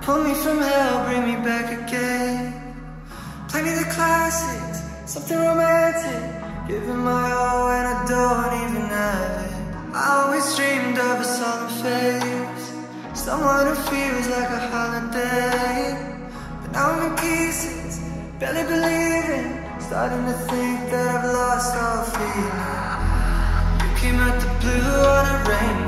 Pull me from hell, bring me back again. Play me the classics, something romantic. Giving my all when I don't even have it. I always dreamed of a solemn face, someone who feels like a holiday. But now I'm in pieces, barely believing, starting to think that I've lost all feeling. You came out the blue on a rainbow.